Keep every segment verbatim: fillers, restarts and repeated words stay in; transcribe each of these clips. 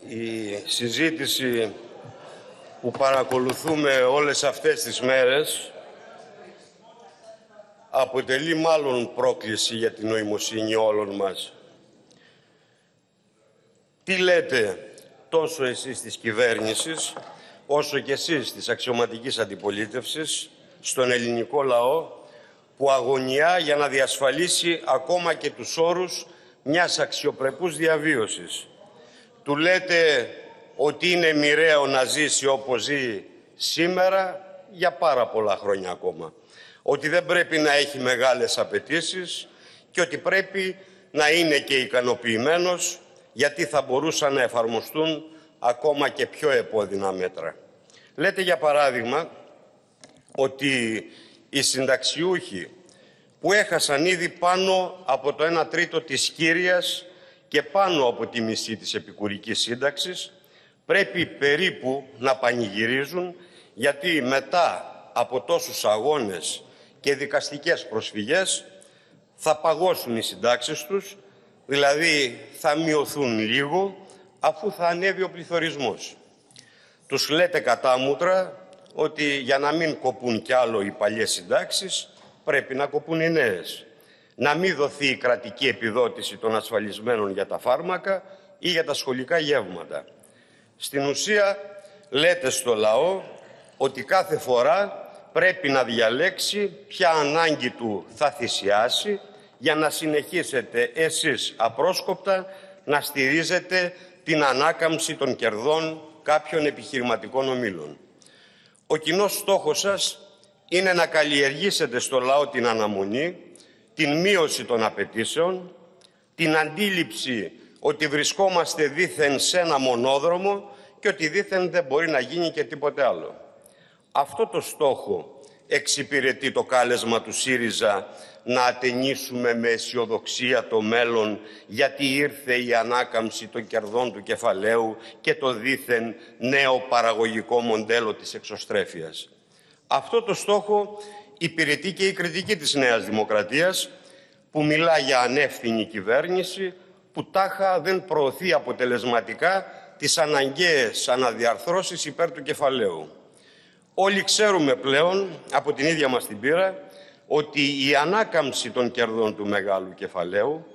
Η συζήτηση που παρακολουθούμε όλες αυτές τις μέρες αποτελεί μάλλον πρόκληση για την νοημοσύνη όλων μας. Τι λέτε τόσο εσείς της κυβέρνησης, όσο και εσείς της αξιωματικής αντιπολίτευσης, στον ελληνικό λαό, που αγωνιά για να διασφαλίσει ακόμα και τους όρους μιας αξιοπρεπούς διαβίωσης. Του λέτε ότι είναι μοιραίο να ζήσει όπως ζει σήμερα για πάρα πολλά χρόνια ακόμα. Ότι δεν πρέπει να έχει μεγάλες απαιτήσεις και ότι πρέπει να είναι και ικανοποιημένος, γιατί θα μπορούσαν να εφαρμοστούν ακόμα και πιο επώδυνα μέτρα. Λέτε για παράδειγμα ότι οι συνταξιούχοι που έχασαν ήδη πάνω από το ένα τρίτο της κύριας και πάνω από τη μισή της επικουρικής σύνταξης πρέπει περίπου να πανηγυρίζουν, γιατί μετά από τόσους αγώνες και δικαστικές προσφυγές θα παγώσουν οι συντάξεις τους, δηλαδή θα μειωθούν λίγο αφού θα ανέβει ο πληθωρισμός. Τους λέτε κατάμουτρα ότι για να μην κοπούν κι άλλο οι παλιές συντάξεις πρέπει να κοπούν οι νέες. Να μην δοθεί η κρατική επιδότηση των ασφαλισμένων για τα φάρμακα ή για τα σχολικά γεύματα. Στην ουσία λέτε στο λαό ότι κάθε φορά πρέπει να διαλέξει ποια ανάγκη του θα θυσιάσει για να συνεχίσετε εσείς απρόσκοπτα να στηρίζετε την ανάκαμψη των κερδών κάποιων επιχειρηματικών ομίλων. Ο κοινός στόχος σας είναι να καλλιεργήσετε στο λαό την αναμονή, την μείωση των απαιτήσεων, την αντίληψη ότι βρισκόμαστε δήθεν σε ένα μονόδρομο και ότι δήθεν δεν μπορεί να γίνει και τίποτε άλλο. Αυτό το στόχο εξυπηρετεί το κάλεσμα του ΣΥΡΙΖΑ να ατενίσουμε με αισιοδοξία το μέλλον, γιατί ήρθε η ανάκαμψη των κερδών του κεφαλαίου και το δήθεν νέο παραγωγικό μοντέλο της εξωστρέφειας. Αυτό το στόχο υπηρετεί και η κριτική της Νέας Δημοκρατίας, που μιλά για ανεύθυνη κυβέρνηση, που τάχα δεν προωθεί αποτελεσματικά τις αναγκαίες αναδιαρθρώσεις υπέρ του κεφαλαίου. Όλοι ξέρουμε πλέον από την ίδια μας την πείρα ότι η ανάκαμψη των κερδών του μεγάλου κεφαλαίου,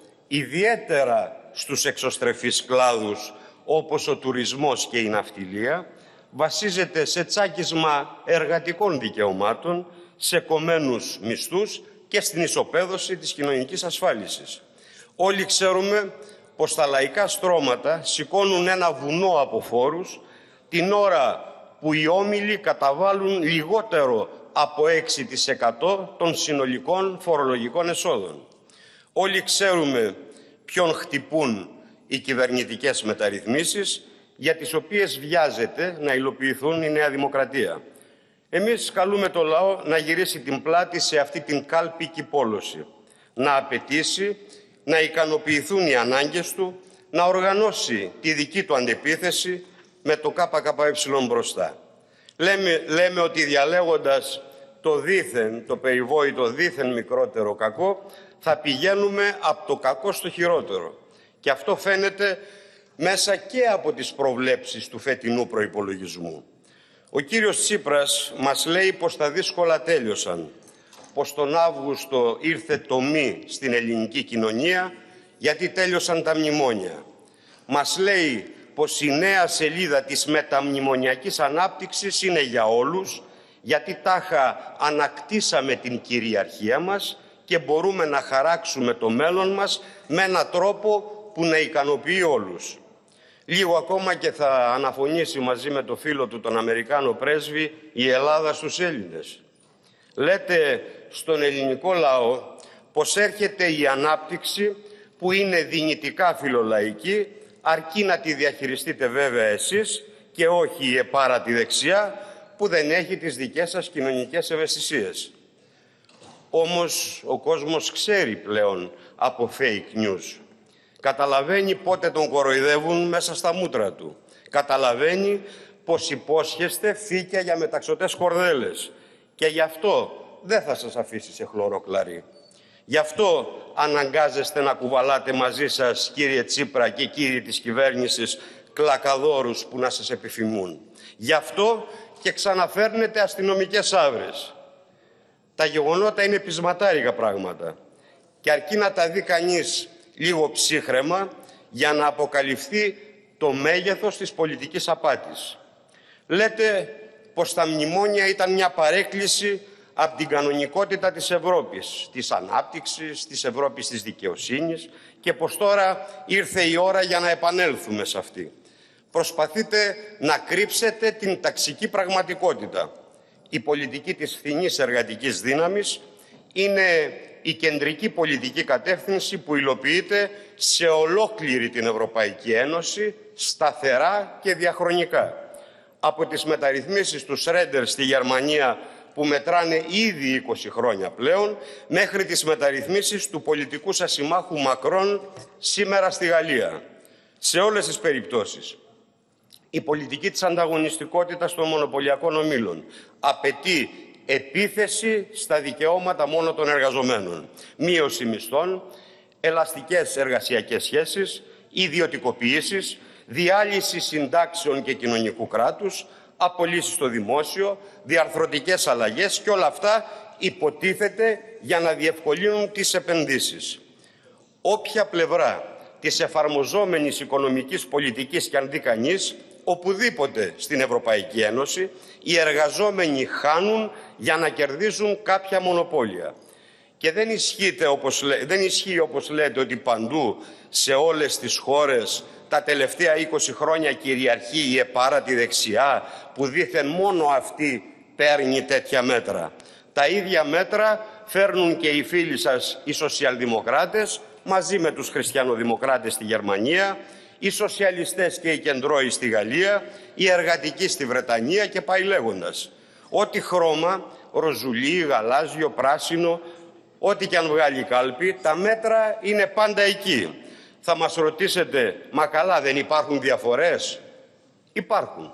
ιδιαίτερα στους εξωστρεφείς κλάδους όπως ο τουρισμός και η ναυτιλία, βασίζεται σε τσάκισμα εργατικών δικαιωμάτων, σε κομμένους μισθούς και στην ισοπαίδωση της κοινωνικής ασφάλισης. Όλοι ξέρουμε πως τα λαϊκά στρώματα σηκώνουν ένα βουνό από φόρους την ώρα που οι όμιλοι καταβάλουν λιγότερο από έξι τοις εκατό των συνολικών φορολογικών εσόδων. Όλοι ξέρουμε ποιον χτυπούν οι κυβερνητικές μεταρρυθμίσεις, για τις οποίες βιάζεται να υλοποιηθούν η Νέα Δημοκρατία. Εμείς καλούμε το λαό να γυρίσει την πλάτη σε αυτή την κάλπικη πόλωση, να απαιτήσει, να ικανοποιηθούν οι ανάγκες του, να οργανώσει τη δική του αντεπίθεση με το ΚΚΕ μπροστά. Λέμε, λέμε ότι διαλέγοντας το δήθεν, το περιβόητο δήθεν μικρότερο κακό, θα πηγαίνουμε από το κακό στο χειρότερο. Και αυτό φαίνεται μέσα και από τις προβλέψεις του φετινού προϋπολογισμού. Ο κύριος Τσίπρας μας λέει πως τα δύσκολα τέλειωσαν, πως τον Αύγουστο ήρθε το μη στην ελληνική κοινωνία γιατί τέλειωσαν τα μνημόνια. Μας λέει πως η νέα σελίδα της μεταμνημονιακής ανάπτυξης είναι για όλους, γιατί τάχα ανακτήσαμε την κυριαρχία μας και μπορούμε να χαράξουμε το μέλλον μας με έναν τρόπο που να ικανοποιεί όλους. Λίγο ακόμα και θα αναφωνήσει μαζί με το φίλο του, τον Αμερικάνο πρέσβη, η Ελλάδα στους Έλληνες. Λέτε στον ελληνικό λαό πως έρχεται η ανάπτυξη που είναι δυνητικά φιλολαϊκή, αρκεί να τη διαχειριστείτε βέβαια εσείς και όχι η επάρατη δεξιά που δεν έχει τις δικές σας κοινωνικές ευαισθησίες. Όμως ο κόσμος ξέρει πλέον από fake news. Καταλαβαίνει πότε τον κοροϊδεύουν μέσα στα μούτρα του. Καταλαβαίνει πως υπόσχεστε φύκια για μεταξωτές κορδέλες. Και γι' αυτό δεν θα σας αφήσει σε χλωροκλαρί. Γι' αυτό αναγκάζεστε να κουβαλάτε μαζί σας, κύριε Τσίπρα και κύριοι της κυβέρνησης, κλακαδόρους που να σας επιφημούν. Γι' αυτό και ξαναφέρνετε αστυνομικές άβρες. Τα γεγονότα είναι πεισματάρικα πράγματα και αρκεί να τα δει κανείς λίγο ψύχραιμα για να αποκαλυφθεί το μέγεθος της πολιτικής απάτης. Λέτε πως τα μνημόνια ήταν μια παρέκκληση από την κανονικότητα της Ευρώπης, της ανάπτυξης, της Ευρώπης της δικαιοσύνης και πως τώρα ήρθε η ώρα για να επανέλθουμε σε αυτή. Προσπαθείτε να κρύψετε την ταξική πραγματικότητα. Η πολιτική της φθηνής εργατικής δύναμης είναι η κεντρική πολιτική κατεύθυνση που υλοποιείται σε ολόκληρη την Ευρωπαϊκή Ένωση, σταθερά και διαχρονικά. Από τις μεταρρυθμίσεις του Σρέντερ στη Γερμανία που μετράνε ήδη είκοσι χρόνια πλέον, μέχρι τις μεταρρυθμίσεις του πολιτικού σας συμμάχου Μακρόν σήμερα στη Γαλλία. Σε όλες τις περιπτώσεις, η πολιτική της ανταγωνιστικότητας των μονοπωλιακών ομίλων απαιτεί επίθεση στα δικαιώματα μόνο των εργαζομένων, μείωση μισθών, ελαστικές εργασιακές σχέσεις, ιδιωτικοποιήσεις, διάλυση συντάξεων και κοινωνικού κράτους, απολύσεις στο δημόσιο, διαρθρωτικές αλλαγές και όλα αυτά υποτίθεται για να διευκολύνουν τις επενδύσεις. Όποια πλευρά της εφαρμοζόμενης οικονομικής πολιτικής και αν δει κανείς, οπουδήποτε στην Ευρωπαϊκή Ένωση, οι εργαζόμενοι χάνουν για να κερδίζουν κάποια μονοπόλια. Και δεν, όπως, δεν ισχύει όπως λέτε ότι παντού σε όλες τις χώρες τα τελευταία είκοσι χρόνια κυριαρχεί η επάρατη δεξιά που δήθεν μόνο αυτή παίρνει τέτοια μέτρα. Τα ίδια μέτρα φέρνουν και οι φίλοι σας οι σοσιαλδημοκράτες μαζί με τους χριστιανοδημοκράτες στη Γερμανία, οι σοσιαλιστές και οι κεντρώοι στη Γαλλία, οι εργατικοί στη Βρετανία και πάει λέγοντας. Ό,τι χρώμα, ροζουλί, γαλάζιο, πράσινο, ό,τι και αν βγάλει η κάλπη, τα μέτρα είναι πάντα εκεί. Θα μας ρωτήσετε, μα καλά δεν υπάρχουν διαφορές? Υπάρχουν.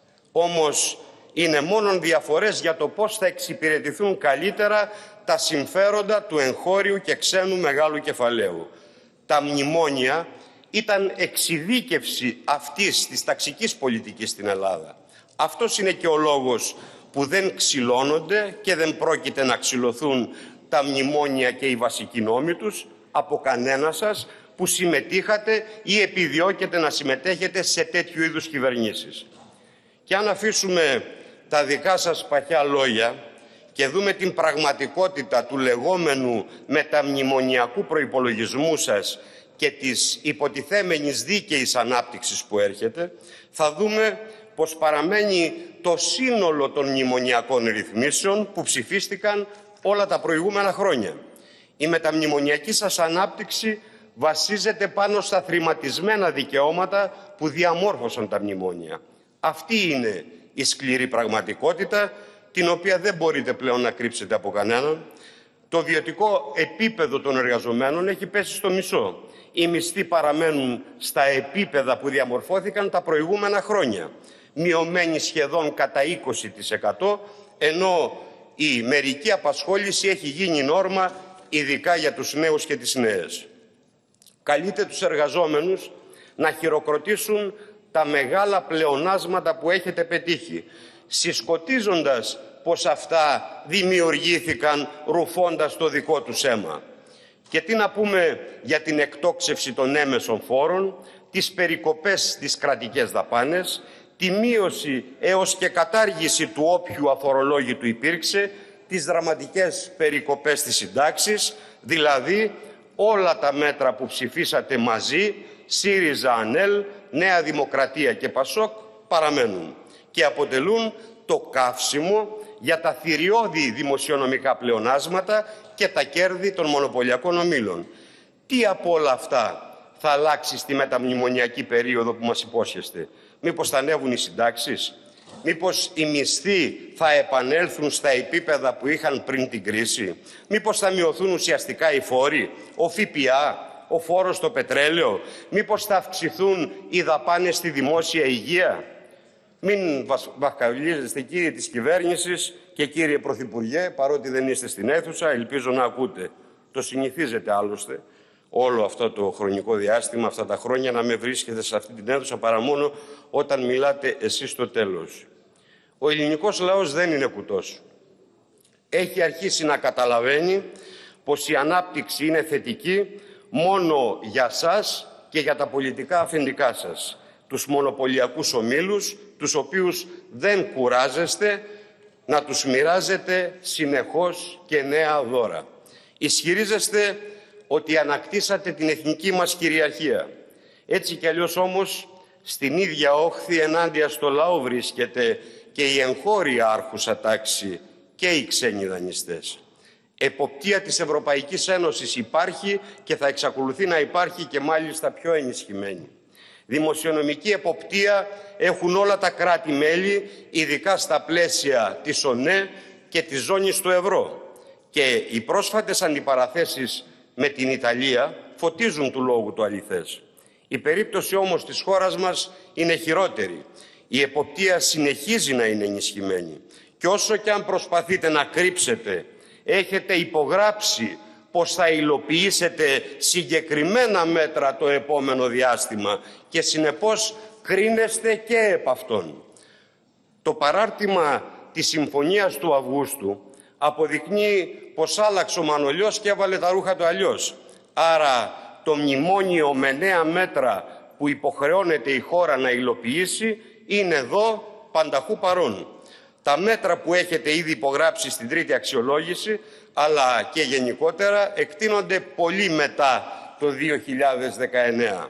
Όμως είναι μόνον διαφορές για το πώς θα εξυπηρετηθούν καλύτερα τα συμφέροντα του εγχώριου και ξένου μεγάλου κεφαλαίου. Τα μνημόνια ήταν εξειδίκευση αυτής της ταξικής πολιτικής στην Ελλάδα. Αυτός είναι και ο λόγος που δεν ξυλώνονται και δεν πρόκειται να ξυλωθούν τα μνημόνια και οι βασικοί νόμοι τους από κανένα σας που συμμετείχατε ή επιδιώκετε να συμμετέχετε σε τέτοιου είδους κυβερνήσεις. Και αν αφήσουμε τα δικά σας παχιά λόγια και δούμε την πραγματικότητα του λεγόμενου μεταμνημονιακού προϋπολογισμού σας και της υποτιθέμενης δίκαιης ανάπτυξης που έρχεται, θα δούμε πως παραμένει το σύνολο των μνημονιακών ρυθμίσεων που ψηφίστηκαν όλα τα προηγούμενα χρόνια. Η μεταμνημονιακή σας ανάπτυξη βασίζεται πάνω στα θρηματισμένα δικαιώματα που διαμόρφωσαν τα μνημόνια. Αυτή είναι η σκληρή πραγματικότητα, την οποία δεν μπορείτε πλέον να κρύψετε από κανέναν. Το βιωτικό επίπεδο των εργαζομένων έχει πέσει στο μισό. Οι μισθοί παραμένουν στα επίπεδα που διαμορφώθηκαν τα προηγούμενα χρόνια, μειωμένοι σχεδόν κατά είκοσι τοις εκατό, ενώ η μερική απασχόληση έχει γίνει νόρμα, ειδικά για τους νέους και τις νέες. Καλείτε τους εργαζόμενους να χειροκροτήσουν τα μεγάλα πλεονάσματα που έχετε πετύχει, συσκοτίζοντας πως αυτά δημιουργήθηκαν ρουφώντας το δικό τους αίμα. Και τι να πούμε για την εκτόξευση των έμεσων φόρων, τις περικοπές στις κρατικές δαπάνες, τη μείωση έως και κατάργηση του όποιου αφορολόγητου υπήρξε, τις δραματικές περικοπές της συντάξης, δηλαδή όλα τα μέτρα που ψηφίσατε μαζί, ΣΥΡΙΖΑ, ΑΝΕΛ, Νέα Δημοκρατία και ΠΑΣΟΚ, παραμένουν και αποτελούν το καύσιμο για τα θηριώδη δημοσιονομικά πλεονάσματα και τα κέρδη των μονοπωλιακών ομίλων. Τι από όλα αυτά θα αλλάξει στη μεταμνημονιακή περίοδο που μας υπόσχεστε? Μήπως θα ανέβουν οι συντάξεις? Μήπως οι μισθοί θα επανέλθουν στα επίπεδα που είχαν πριν την κρίση? Μήπως θα μειωθούν ουσιαστικά οι φόροι, ο ΦΠΑ, ο φόρος στο πετρέλαιο? Μήπως θα αυξηθούν οι δαπάνες στη δημόσια υγεία? Μην βαχκαλίζεστε, κύριοι της κυβέρνησης και κύριε Πρωθυπουργέ, παρότι δεν είστε στην αίθουσα, ελπίζω να ακούτε. Το συνηθίζετε άλλωστε, όλο αυτό το χρονικό διάστημα, αυτά τα χρόνια, να με βρίσκετε σε αυτή την αίθουσα παρά μόνο όταν μιλάτε εσείς στο τέλος. Ο ελληνικός λαός δεν είναι κουτός. Έχει αρχίσει να καταλαβαίνει πως η ανάπτυξη είναι θετική μόνο για σας και για τα πολιτικά αφεντικά σας, τους μονοπωλιακούς ομίλους, τους οποίους δεν κουράζεστε να τους μοιράζετε συνεχώς και νέα δώρα. Ισχυρίζεστε ότι ανακτήσατε την εθνική μας κυριαρχία. Έτσι κι αλλιώς όμως στην ίδια όχθη ενάντια στο λαό βρίσκεται και η εγχώρια άρχουσα τάξη και οι ξένοι δανειστές. Εποπτεία της Ευρωπαϊκής Ένωσης υπάρχει και θα εξακολουθεί να υπάρχει και μάλιστα πιο ενισχυμένη. Δημοσιονομική εποπτεία έχουν όλα τα κράτη-μέλη, ειδικά στα πλαίσια της ΟΝΕ και της ζώνης του ευρώ. Και οι πρόσφατες αντιπαραθέσεις με την Ιταλία φωτίζουν του λόγου το αληθές. Η περίπτωση όμως της χώρας μας είναι χειρότερη. Η εποπτεία συνεχίζει να είναι ενισχυμένη. Και όσο και αν προσπαθείτε να κρύψετε, έχετε υπογράψει πως θα υλοποιήσετε συγκεκριμένα μέτρα το επόμενο διάστημα και συνεπώς κρίνεστε και επ' αυτών. Το παράρτημα της Συμφωνίας του Αυγούστου αποδεικνύει πως άλλαξε ο Μανολιός και έβαλε τα ρούχα του αλλιώς. Άρα το μνημόνιο με νέα μέτρα που υποχρεώνεται η χώρα να υλοποιήσει είναι εδώ πανταχού παρόν. Τα μέτρα που έχετε ήδη υπογράψει στην τρίτη αξιολόγηση, αλλά και γενικότερα, εκτείνονται πολύ μετά το δύο χιλιάδες δεκαεννέα.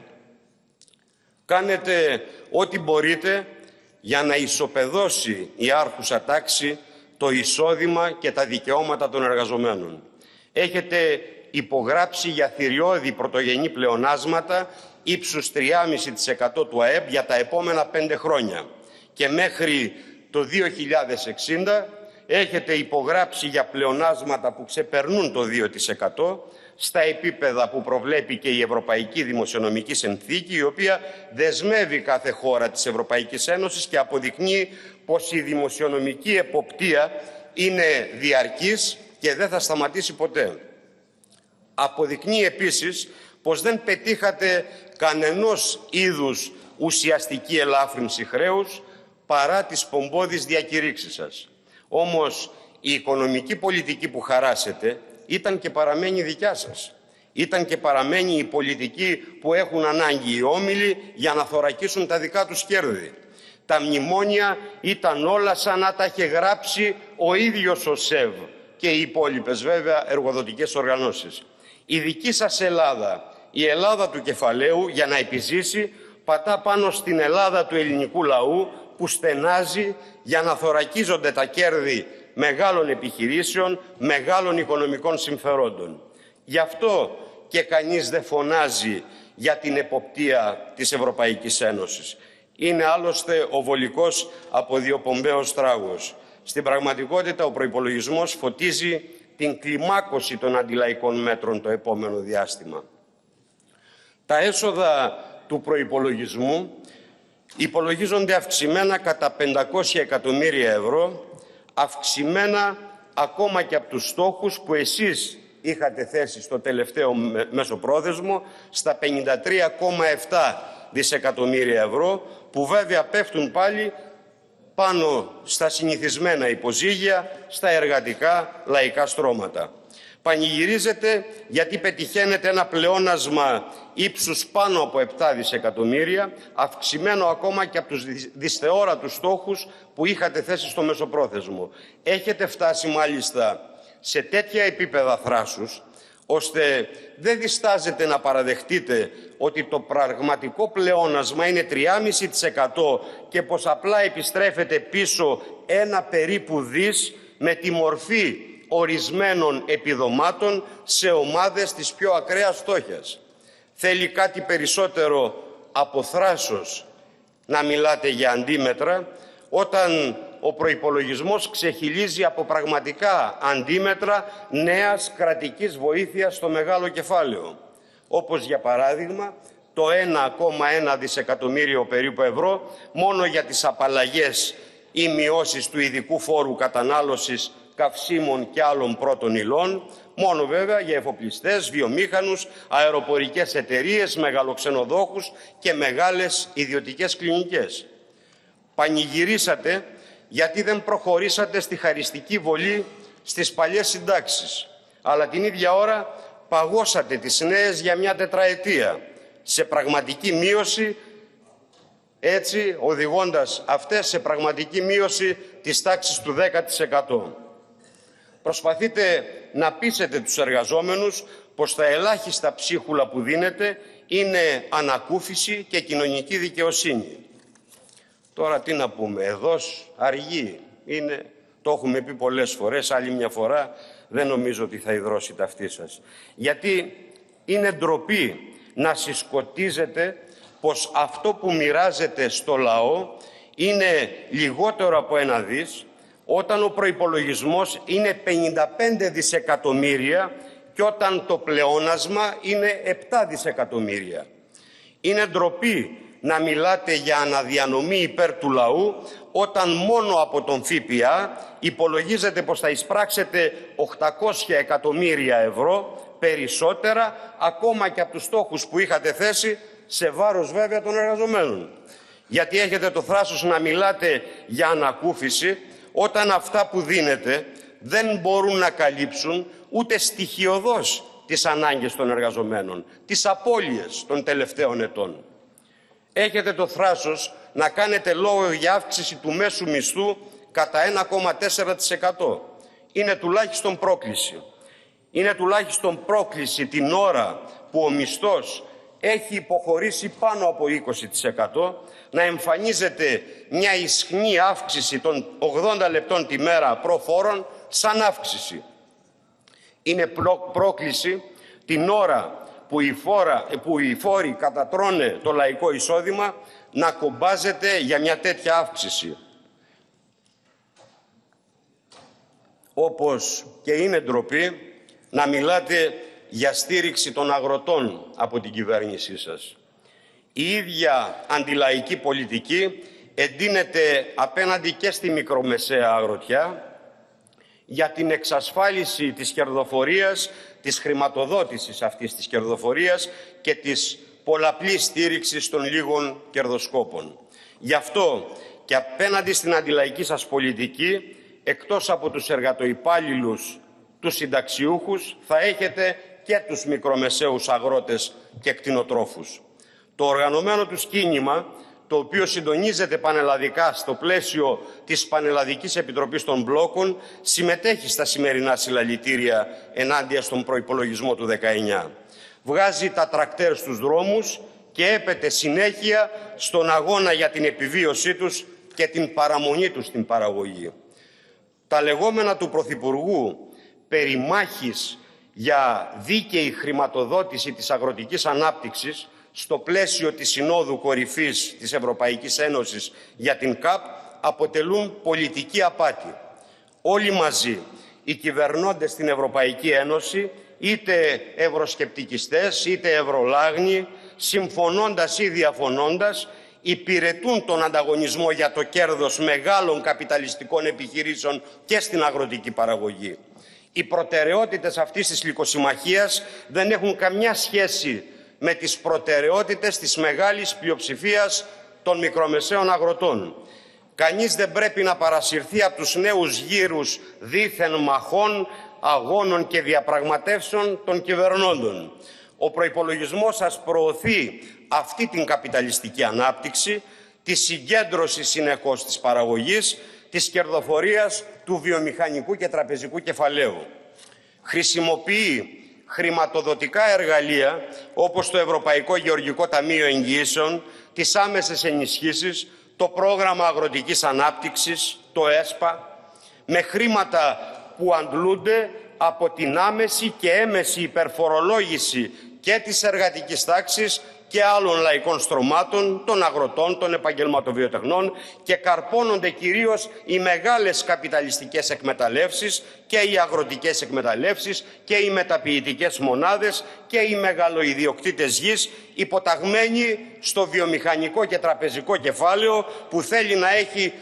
Κάνετε ό,τι μπορείτε για να ισοπεδώσει η άρχουσα τάξη το εισόδημα και τα δικαιώματα των εργαζομένων. Έχετε υπογράψει για θηριώδη πρωτογενή πλεονάσματα ύψους τρία κόμμα πέντε τοις εκατό του ΑΕΠ για τα επόμενα πέντε χρόνια. Και μέχρι το δύο χιλιάδες εξήντα έχετε υπογράψει για πλεονάσματα που ξεπερνούν το δύο τοις εκατό στα επίπεδα που προβλέπει και η Ευρωπαϊκή Δημοσιονομική Συνθήκη, η οποία δεσμεύει κάθε χώρα της Ευρωπαϊκής Ένωσης και αποδεικνύει πως η δημοσιονομική εποπτεία είναι διαρκής και δεν θα σταματήσει ποτέ. Αποδεικνύει επίσης πως δεν πετύχατε κανενός είδους ουσιαστική ελάφρυνση χρέους παρά τις πομπώδεις διακηρύξεις σας. Όμως η οικονομική πολιτική που χαράσετε ήταν και παραμένει δικιά σας. Ήταν και παραμένει η πολιτική που έχουν ανάγκη οι όμιλοι για να θωρακίσουν τα δικά τους κέρδη. Τα μνημόνια ήταν όλα σαν να τα είχε γράψει ο ίδιος ο ΣΕΒ και οι υπόλοιπες βέβαια εργοδοτικές οργανώσεις. Η δική σας Ελλάδα, η Ελλάδα του κεφαλαίου, για να επιζήσει, πατά πάνω στην Ελλάδα του ελληνικού λαού που στενάζει για να θωρακίζονται τα κέρδη μεγάλων επιχειρήσεων, μεγάλων οικονομικών συμφερόντων. Γι' αυτό και κανείς δεν φωνάζει για την εποπτεία της Ευρωπαϊκής Ένωσης. Είναι άλλωστε ο βολικός αποδιοπομπαίος τράγος. Στην πραγματικότητα ο προϋπολογισμός φωτίζει την κλιμάκωση των αντιλαϊκών μέτρων το επόμενο διάστημα. Τα έσοδα του προϋπολογισμού υπολογίζονται αυξημένα κατά πεντακόσια εκατομμύρια ευρώ, αυξημένα ακόμα και από τους στόχους που εσείς είχατε θέσει στο τελευταίο μεσοπρόθεσμο στα πενήντα τρία κόμμα επτά δισεκατομμύρια ευρώ, που βέβαια πέφτουν πάλι πάνω στα συνηθισμένα υποζύγια, στα εργατικά λαϊκά στρώματα. Πανηγυρίζετε γιατί πετυχαίνετε ένα πλεόνασμα ύψους πάνω από επτά δισεκατομμύρια, αυξημένο ακόμα και από τους δυσθεόρατους στόχους που είχατε θέσει στο μεσοπρόθεσμο. Έχετε φτάσει μάλιστα σε τέτοια επίπεδα θράσους, ώστε δεν διστάζετε να παραδεχτείτε ότι το πραγματικό πλεόνασμα είναι τρία κόμμα πέντε τοις εκατό και πως απλά επιστρέφεται πίσω ένα περίπου δις με τη μορφή ορισμένων επιδομάτων σε ομάδες της πιο ακραίας φτώχειας. Θέλει κάτι περισσότερο από θράσος να μιλάτε για αντίμετρα, όταν ο προϋπολογισμός ξεχυλίζει από πραγματικά αντίμετρα νέας κρατικής βοήθειας στο μεγάλο κεφάλαιο. Όπως για παράδειγμα το ένα κόμμα ένα δισεκατομμύριο περίπου ευρώ μόνο για τις απαλλαγές ή μειώσεις του ειδικού φόρου κατανάλωσης καυσίμων και άλλων πρώτων υλών, Μόνο βέβαια για εφοπλιστές, βιομήχανους, αεροπορικές εταιρείες, μεγαλοξενοδόχους και μεγάλες ιδιωτικές κλινικές. Πανηγυρίσατε γιατί δεν προχωρήσατε στη χαριστική βολή στις παλιές συντάξεις, αλλά την ίδια ώρα παγώσατε τις νέες για μια τετραετία σε πραγματική μείωση, έτσι οδηγώντας αυτές σε πραγματική μείωση της τάξης του δέκα τοις εκατό. Προσπαθείτε να πείσετε τους εργαζόμενους πως τα ελάχιστα ψίχουλα που δίνετε είναι ανακούφιση και κοινωνική δικαιοσύνη. Τώρα τι να πούμε, εδώς αργή είναι, το έχουμε πει πολλές φορές, άλλη μια φορά δεν νομίζω ότι θα ιδρώσει ταυτή σας. Γιατί είναι ντροπή να συσκοτίζετε πως αυτό που μοιράζεται στο λαό είναι λιγότερο από ένα δις, όταν ο προϋπολογισμός είναι πενήντα πέντε δισεκατομμύρια και όταν το πλεόνασμα είναι επτά δισεκατομμύρια. Είναι ντροπή να μιλάτε για αναδιανομή υπέρ του λαού, όταν μόνο από τον ΦΠΑ υπολογίζετε πως θα εισπράξετε οκτακόσια εκατομμύρια ευρώ περισσότερα, ακόμα και από τους στόχους που είχατε θέσει, σε βάρος βέβαια των εργαζομένων. Γιατί έχετε το θράσος να μιλάτε για ανακούφιση, όταν αυτά που δίνετε δεν μπορούν να καλύψουν ούτε στοιχειωδώς τις ανάγκες των εργαζομένων, τις απώλειες των τελευταίων ετών. Έχετε το θράσος να κάνετε λόγο για αύξηση του μέσου μισθού κατά ένα κόμμα τέσσερα τοις εκατό. Είναι τουλάχιστον πρόκληση. Είναι τουλάχιστον πρόκληση την ώρα που ο μισθός έχει υποχωρήσει πάνω από είκοσι τοις εκατό, να εμφανίζεται μια ισχνή αύξηση των ογδόντα λεπτών τη μέρα προφόρων σαν αύξηση. Είναι πρόκληση την ώρα που οι, φόρα, που οι φόροι κατατρώνε το λαϊκό εισόδημα να κομπάζεται για μια τέτοια αύξηση. Όπως και είναι ντροπή να μιλάτε για στήριξη των αγροτών από την κυβέρνησή σας. Η ίδια αντιλαϊκή πολιτική εντείνεται απέναντι και στη μικρομεσαία αγροτιά για την εξασφάλιση της κερδοφορίας, της χρηματοδότησης αυτής της κερδοφορίας και της πολλαπλής στήριξης των λίγων κερδοσκόπων. Γι' αυτό και απέναντι στην αντιλαϊκή σας πολιτική, εκτός από τους εργατοϊπάλληλους, τους συνταξιούχους, θα έχετε και τους μικρομεσαίους αγρότες και κτηνοτρόφους. Το οργανωμένο τους κίνημα, το οποίο συντονίζεται πανελλαδικά στο πλαίσιο της Πανελλαδικής Επιτροπής των Μπλόκων, συμμετέχει στα σημερινά συλλαλητήρια ενάντια στον προϋπολογισμό του δεκαεννιά. Βγάζει τα τρακτέρ στους δρόμους και έπεται συνέχεια στον αγώνα για την επιβίωσή τους και την παραμονή τους στην παραγωγή. Τα λεγόμενα του Πρωθυπουργού περί μάχης για δίκαιη χρηματοδότηση της αγροτικής ανάπτυξης στο πλαίσιο της Συνόδου Κορυφής της Ευρωπαϊκής Ένωσης για την ΚΑΠ αποτελούν πολιτική απάτη. Όλοι μαζί, οι κυβερνώντες στην Ευρωπαϊκή Ένωση, είτε ευρωσκεπτικιστές είτε ευρωλάγνοι, συμφωνώντας ή διαφωνώντας, υπηρετούν τον ανταγωνισμό για το κέρδος μεγάλων καπιταλιστικών επιχειρήσεων και στην αγροτική παραγωγή. Οι προτεραιότητες αυτής της λυκοσυμμαχίας δεν έχουν καμιά σχέση με τις προτεραιότητες της μεγάλης πλειοψηφίας των μικρομεσαίων αγροτών. Κανείς δεν πρέπει να παρασυρθεί από τους νέους γύρους δίθεν μαχών, αγώνων και διαπραγματεύσεων των κυβερνώντων. Ο προϋπολογισμός σας προωθεί αυτή την καπιταλιστική ανάπτυξη, τη συγκέντρωση συνεχώς της παραγωγής, της κερδοφορίας, του βιομηχανικού και τραπεζικού κεφαλαίου. Χρησιμοποιεί χρηματοδοτικά εργαλεία όπως το Ευρωπαϊκό Γεωργικό Ταμείο Εγγυήσεων, τις άμεσες ενισχύσεις, το Πρόγραμμα Αγροτικής Ανάπτυξης, το ΕΣΠΑ, με χρήματα που αντλούνται από την άμεση και έμεση υπερφορολόγηση και της εργατικής τάξης και άλλων λαϊκών στρωμάτων, των αγροτών, των επαγγελματοβιοτεχνών, και καρπώνονται κυρίως οι μεγάλες καπιταλιστικές εκμεταλλεύσεις και οι αγροτικές εκμεταλλεύσεις και οι μεταποιητικές μονάδες και οι μεγαλοειδιοκτήτες γης, υποταγμένοι στο βιομηχανικό και τραπεζικό κεφάλαιο που θέλει να έχει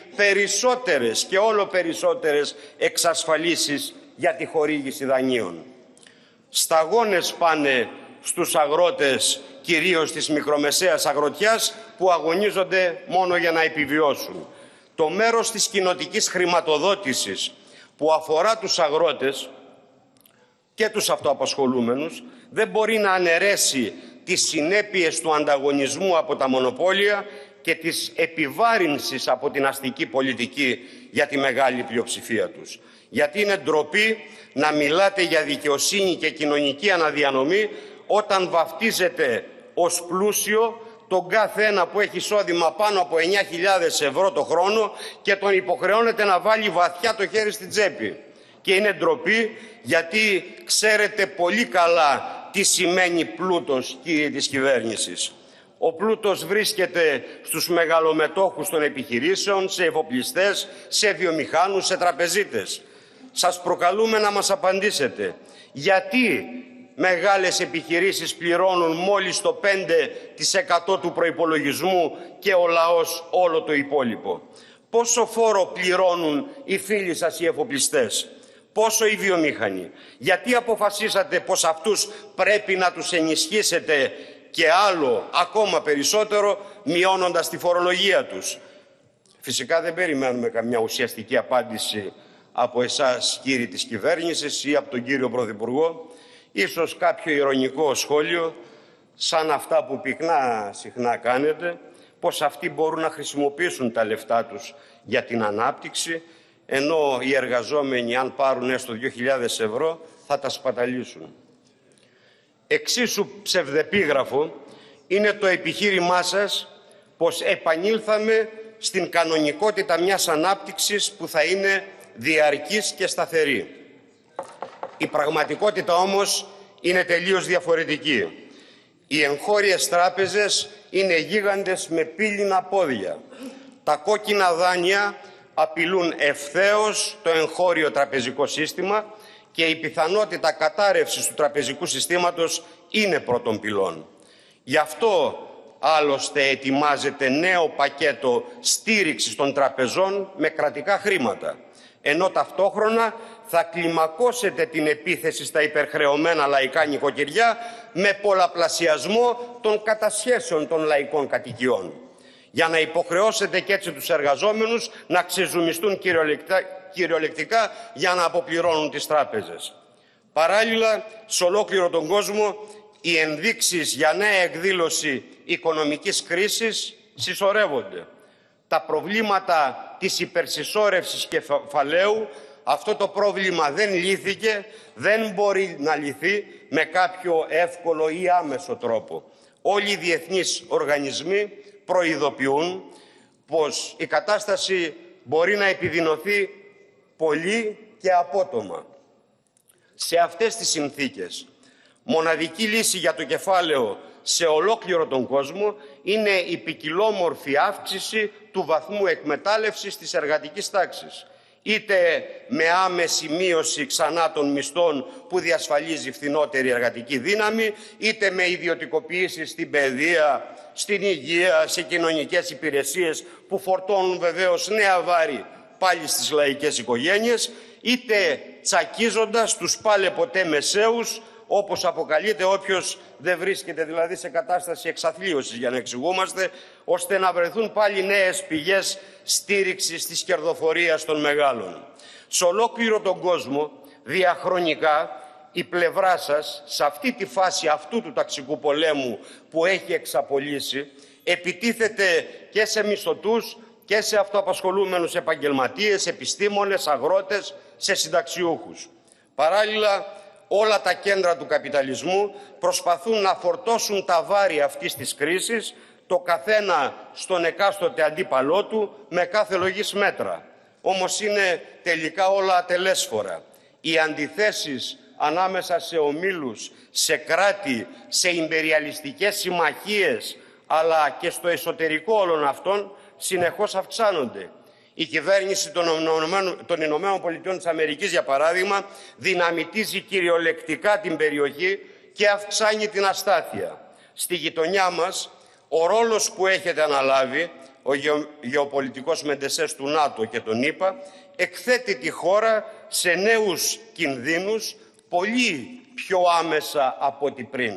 περισσότερες και όλο περισσότερες εξασφαλίσεις για τη χορήγηση δανείων. Σταγόνες πάνε στους αγρότες, κυρίως της μικρομεσαίας αγροτιάς, που αγωνίζονται μόνο για να επιβιώσουν. Το μέρος της κοινοτικής χρηματοδότησης που αφορά τους αγρότες και τους αυτοαπασχολούμενους δεν μπορεί να αναιρέσει τις συνέπειες του ανταγωνισμού από τα μονοπόλια και της επιβάρυνσης από την αστική πολιτική για τη μεγάλη πλειοψηφία τους. Γιατί είναι ντροπή να μιλάτε για δικαιοσύνη και κοινωνική αναδιανομή όταν βαφτίζετε ως πλούσιο τον κάθε ένα που έχει εισόδημα πάνω από εννιά χιλιάδες ευρώ το χρόνο και τον υποχρεώνεται να βάλει βαθιά το χέρι στην τσέπη. Και είναι ντροπή γιατί ξέρετε πολύ καλά τι σημαίνει πλούτος, κύριοι της κυβέρνησης. Ο πλούτος βρίσκεται στους μεγαλομετόχους των επιχειρήσεων, σε εφοπλιστές, σε βιομηχάνους, σε τραπεζίτες. Σας προκαλούμε να μας απαντήσετε. Γιατί μεγάλες επιχειρήσεις πληρώνουν μόλις το πέντε τοις εκατό του προϋπολογισμού και ο λαός όλο το υπόλοιπο? Πόσο φόρο πληρώνουν οι φίλοι σας οι εφοπλιστές? Πόσο οι βιομήχανοι? Γιατί αποφασίσατε πως αυτούς πρέπει να τους ενισχύσετε και άλλο ακόμα περισσότερο, μειώνοντας τη φορολογία τους? Φυσικά δεν περιμένουμε καμιά ουσιαστική απάντηση από εσάς, κύριοι της κυβέρνησης, ή από τον κύριο Πρωθυπουργό. Ίσως κάποιο ειρωνικό σχόλιο, σαν αυτά που πυκνά συχνά κάνετε, πως αυτοί μπορούν να χρησιμοποιήσουν τα λεφτά τους για την ανάπτυξη, ενώ οι εργαζόμενοι, αν πάρουν έστω δύο χιλιάδες ευρώ, θα τα σπαταλήσουν. Εξίσου ψευδεπίγραφο είναι το επιχείρημά σας πως επανήλθαμε στην κανονικότητα μιας ανάπτυξης που θα είναι διαρκής και σταθερή. Η πραγματικότητα όμως είναι τελείως διαφορετική. Οι εγχώριες τράπεζες είναι γίγαντες με πύληνα πόδια. Τα κόκκινα δάνεια απειλούν ευθέως το εγχώριο τραπεζικό σύστημα και η πιθανότητα κατάρρευσης του τραπεζικού συστήματος είναι πρώτων πυλών. Γι' αυτό άλλωστε ετοιμάζεται νέο πακέτο στήριξης των τραπεζών με κρατικά χρήματα, ενώ ταυτόχρονα θα κλιμακώσετε την επίθεση στα υπερχρεωμένα λαϊκά νοικοκυριά με πολλαπλασιασμό των κατασχέσεων των λαϊκών κατοικιών, για να υποχρεώσετε και έτσι τους εργαζόμενους να ξεζουμιστούν κυριολεκτικά, κυριολεκτικά για να αποπληρώνουν τις τράπεζες. Παράλληλα, σε ολόκληρο τον κόσμο, οι ενδείξεις για νέα εκδήλωση οικονομικής κρίσης συσσωρεύονται. Τα προβλήματα της υπερσυσσόρευσης κεφαλαίου, αυτό το πρόβλημα δεν λύθηκε, δεν μπορεί να λυθεί με κάποιο εύκολο ή άμεσο τρόπο. Όλοι οι διεθνείς οργανισμοί προειδοποιούν πως η κατάσταση μπορεί να επιδεινωθεί πολύ και απότομα. Σε αυτές τις συνθήκες, μοναδική λύση για το κεφάλαιο σε ολόκληρο τον κόσμο είναι η ποικιλόμορφη αύξηση του βαθμού εκμετάλλευσης της εργατικής τάξης, είτε με άμεση μείωση ξανά των μισθών που διασφαλίζει φθηνότερη εργατική δύναμη, είτε με ιδιωτικοποιήσεις στην παιδεία, στην υγεία, σε κοινωνικές υπηρεσίες που φορτώνουν βεβαίως νέα βάρη πάλι στις λαϊκές οικογένειες, είτε τσακίζοντας τους πάλε ποτέ μεσαίους, όπως αποκαλείται όποιος δεν βρίσκεται δηλαδή σε κατάσταση εξαθλίωσης, για να εξηγούμαστε, ώστε να βρεθούν πάλι νέες πηγές στήριξης της κερδοφορίας των μεγάλων. Σε ολόκληρο τον κόσμο, διαχρονικά, η πλευρά σας, σε αυτή τη φάση αυτού του ταξικού πολέμου που έχει εξαπολύσει, επιτίθεται και σε μισθωτούς και σε αυτοαπασχολούμενους επαγγελματίες, επιστήμονες, αγρότες, σε συνταξιούχους. Παράλληλα, όλα τα κέντρα του καπιταλισμού προσπαθούν να φορτώσουν τα βάρη αυτής της κρίσης, το καθένα στον εκάστοτε αντίπαλό του, με κάθε λογής μέτρα. Όμως είναι τελικά όλα ατελέσφορα. Οι αντιθέσεις ανάμεσα σε ομίλους, σε κράτη, σε ιμπεριαλιστικές συμμαχίες, αλλά και στο εσωτερικό όλων αυτών, συνεχώς αυξάνονται. Η κυβέρνηση των Ηνωμένων Πολιτειών της Αμερικής, για παράδειγμα, δυναμητίζει κυριολεκτικά την περιοχή και αυξάνει την αστάθεια. Στη γειτονιά μας, ο ρόλος που έχετε αναλάβει, ο γεωπολιτικός μεντεσές του ΝΑΤΟ και των ΗΠΑ, εκθέτει τη χώρα σε νέους κινδύνους πολύ πιο άμεσα από ό,τι πριν.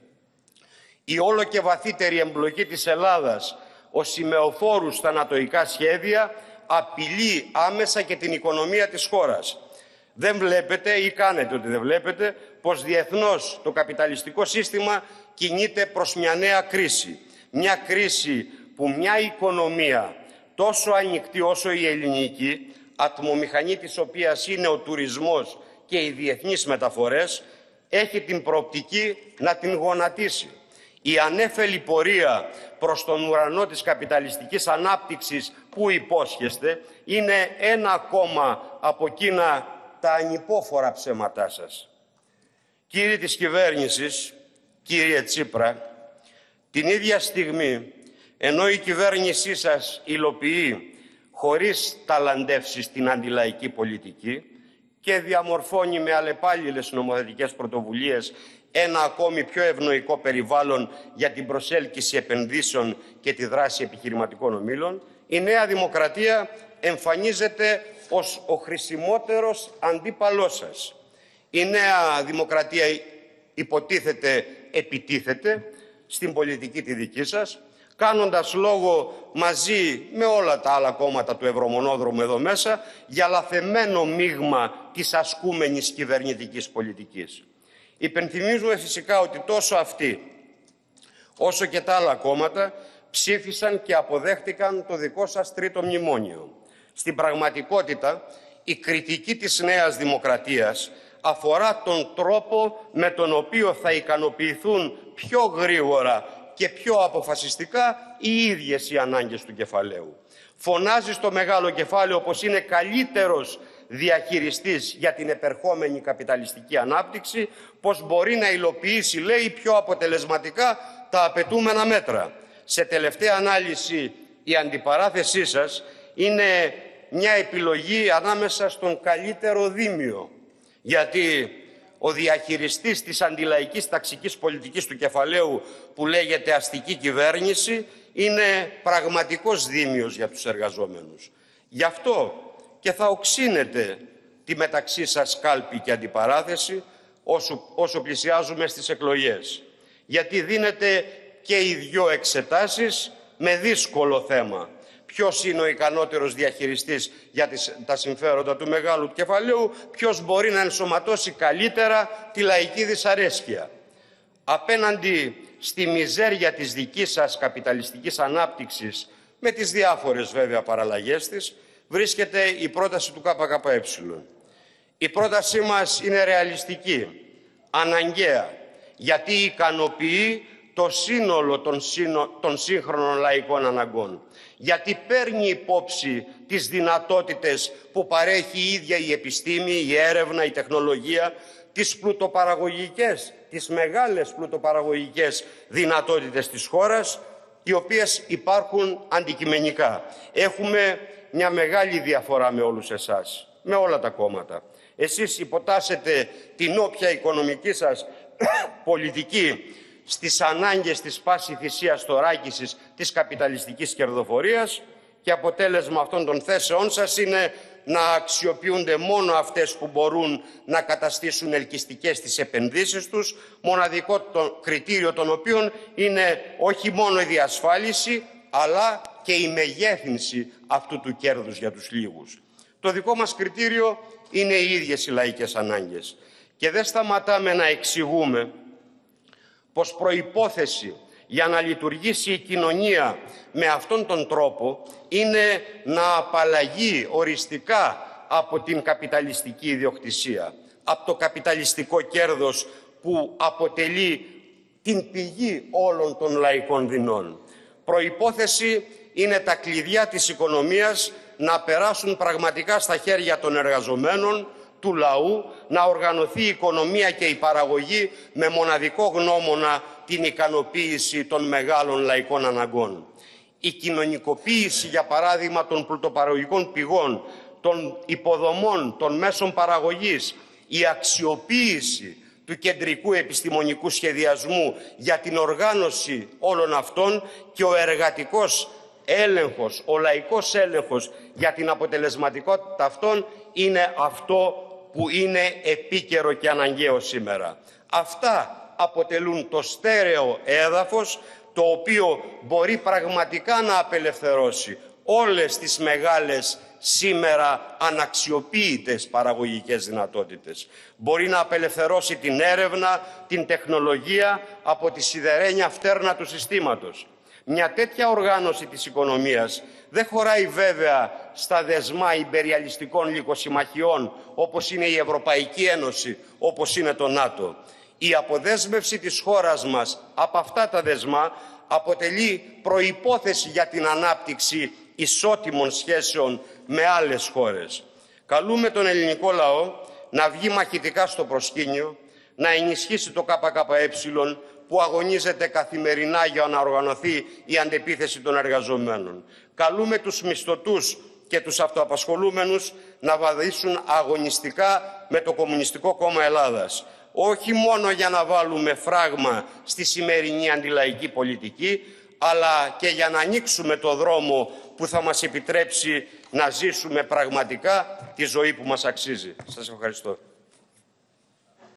Η όλο και βαθύτερη εμπλοκή της Ελλάδας ως σημεοφόρου στα νατοϊκά σχέδια απειλεί άμεσα και την οικονομία της χώρας. Δεν βλέπετε ή κάνετε ότι δεν βλέπετε πως διεθνώς το καπιταλιστικό σύστημα κινείται προς μια νέα κρίση. Μια κρίση που μια οικονομία τόσο ανοιχτή όσο η ελληνική, ατμομηχανή της οποίας είναι ο τουρισμός και οι διεθνείς μεταφορές, έχει την προοπτική να την γονατίσει. Η ανέφελη πορεία προς τον ουρανό της καπιταλιστικής ανάπτυξης που υπόσχεστε είναι ένα ακόμα από εκείνα τα ανυπόφορα ψέματά σας. Κύριοι της κυβέρνησης, κύριε Τσίπρα, την ίδια στιγμή, ενώ η κυβέρνησή σας υλοποιεί χωρίς ταλαντεύσεις την αντιλαϊκή πολιτική και διαμορφώνει με αλλεπάλληλες νομοθετικές πρωτοβουλίες ένα ακόμη πιο ευνοϊκό περιβάλλον για την προσέλκυση επενδύσεων και τη δράση επιχειρηματικών ομίλων, η Νέα Δημοκρατία εμφανίζεται ως ο χρησιμότερος αντίπαλός σας. Η Νέα Δημοκρατία υποτίθεται επιτίθεται στην πολιτική τη δική σας, κάνοντας λόγο μαζί με όλα τα άλλα κόμματα του Ευρωμονόδρομου εδώ μέσα για λαθεμένο μείγμα της ασκούμενης κυβερνητικής πολιτικής. Υπενθυμίζουμε φυσικά ότι τόσο αυτοί όσο και τα άλλα κόμματα ψήφισαν και αποδέχτηκαν το δικό σας τρίτο μνημόνιο. Στην πραγματικότητα, η κριτική της Νέας Δημοκρατίας αφορά τον τρόπο με τον οποίο θα ικανοποιηθούν πιο γρήγορα και πιο αποφασιστικά οι ίδιες οι ανάγκες του κεφαλαίου. Φωνάζει στο μεγάλο κεφάλαιο πως είναι καλύτερος διαχειριστής για την επερχόμενη καπιταλιστική ανάπτυξη, πως μπορεί να υλοποιήσει, λέει, πιο αποτελεσματικά τα απαιτούμενα μέτρα. Σε τελευταία ανάλυση, η αντιπαράθεσή σας είναι μια επιλογή ανάμεσα στον καλύτερο δίμιο, γιατί ο διαχειριστής της αντιλαϊκής ταξικής πολιτικής του κεφαλαίου που λέγεται αστική κυβέρνηση είναι πραγματικός δίμιος για τους εργαζόμενους. Γι' αυτό και θα οξύνετε τη μεταξύ σας κάλπη και αντιπαράθεση όσο, όσο πλησιάζουμε στις εκλογές. Γιατί δίνετε και οι δυο εξετάσεις με δύσκολο θέμα. Ποιος είναι ο ικανότερος διαχειριστής για τις, τα συμφέροντα του μεγάλου κεφαλαίου, ποιος μπορεί να ενσωματώσει καλύτερα τη λαϊκή δυσαρέσκεια. Απέναντι στη μιζέρια της δικής σας καπιταλιστικής ανάπτυξης, με τις διάφορες βέβαια παραλλαγές της, βρίσκεται η πρόταση του ΚΚΕ. Η πρότασή μας είναι ρεαλιστική, αναγκαία, γιατί ικανοποιεί το σύνολο των, σύνο, των σύγχρονων λαϊκών αναγκών. Γιατί παίρνει υπόψη τις δυνατότητες που παρέχει η ίδια η επιστήμη, η έρευνα, η τεχνολογία, τις πλουτοπαραγωγικές, τις μεγάλες πλουτοπαραγωγικές δυνατότητες της χώρας, οι οποίες υπάρχουν αντικειμενικά. Έχουμε μια μεγάλη διαφορά με όλους εσάς, με όλα τα κόμματα. Εσείς υποτάσσετε την όποια οικονομική σας πολιτική στις ανάγκες της πάση θυσίας θωράκισης της καπιταλιστικής κερδοφορίας και αποτέλεσμα αυτών των θέσεών σας είναι να αξιοποιούνται μόνο αυτές που μπορούν να καταστήσουν ελκυστικές τις επενδύσεις τους, μοναδικό το κριτήριο των οποίων είναι όχι μόνο η διασφάλιση, αλλά και η μεγέθυνση αυτού του κέρδους για τους λίγους. Το δικό μας κριτήριο είναι οι ίδιες οι λαϊκές ανάγκες. Και δεν σταματάμε να εξηγούμε πως προϋπόθεση για να λειτουργήσει η κοινωνία με αυτόν τον τρόπο είναι να απαλλαγεί οριστικά από την καπιταλιστική ιδιοκτησία, από το καπιταλιστικό κέρδος που αποτελεί την πηγή όλων των λαϊκών δεινών. Προϋπόθεση είναι τα κλειδιά της οικονομίας να περάσουν πραγματικά στα χέρια των εργαζομένων, του λαού, να οργανωθεί η οικονομία και η παραγωγή με μοναδικό γνώμονα την ικανοποίηση των μεγάλων λαϊκών αναγκών. Η κοινωνικοποίηση, για παράδειγμα, των πλουτοπαραγωγικών πηγών, των υποδομών, των μέσων παραγωγής, η αξιοποίηση του κεντρικού επιστημονικού σχεδιασμού για την οργάνωση όλων αυτών και ο εργατικός έλεγχος, ο λαϊκός έλεγχος για την αποτελεσματικότητα αυτών είναι αυτό που είναι επίκαιρο και αναγκαίο σήμερα. Αυτά αποτελούν το στέρεο έδαφος το οποίο μπορεί πραγματικά να απελευθερώσει όλες τις μεγάλες σήμερα αναξιοποίητες παραγωγικές δυνατότητες. Μπορεί να απελευθερώσει την έρευνα, την τεχνολογία από τη σιδερένια φτέρνα του συστήματος. Μια τέτοια οργάνωση της οικονομίας δεν χωράει βέβαια στα δεσμά ιμπεριαλιστικών λυκοσυμμαχιών όπως είναι η Ευρωπαϊκή Ένωση, όπως είναι το ΝΑΤΟ. Η αποδέσμευση της χώρας μας από αυτά τα δεσμά αποτελεί προϋπόθεση για την ανάπτυξη ισότιμων σχέσεων με άλλες χώρες. Καλούμε τον ελληνικό λαό να βγει μαχητικά στο προσκήνιο, να ενισχύσει το ΚΚΕ που αγωνίζεται καθημερινά για να οργανωθεί η αντεπίθεση των εργαζομένων. Καλούμε τους μισθωτούς και τους αυτοαπασχολούμενους να βαδίσουν αγωνιστικά με το Κομμουνιστικό Κόμμα Ελλάδας. Όχι μόνο για να βάλουμε φράγμα στη σημερινή αντιλαϊκή πολιτική, αλλά και για να ανοίξουμε το δρόμο που θα μας επιτρέψει να ζήσουμε πραγματικά τη ζωή που μας αξίζει. Σας ευχαριστώ.